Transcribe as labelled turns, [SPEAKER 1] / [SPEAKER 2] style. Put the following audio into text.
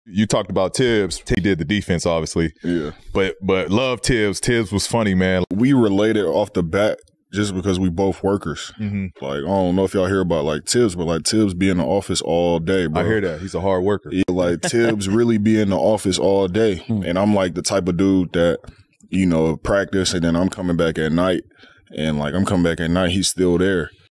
[SPEAKER 1] You talked about Thibbs. He did the defense, obviously.
[SPEAKER 2] Yeah.
[SPEAKER 1] But love Thibbs. Thibbs was funny, man.
[SPEAKER 2] We related off the bat just because we both workers.
[SPEAKER 1] Mm-hmm.
[SPEAKER 2] Like, I don't know if y'all hear about like Thibbs, but like Thibbs be in the office all day, bro.
[SPEAKER 1] I hear that. He's a hard worker.
[SPEAKER 2] Yeah, like Thibbs really be in the office all day. And I'm like the type of dude that, you know, practice and then I'm coming back at night. And like I'm coming back at night, he's still there.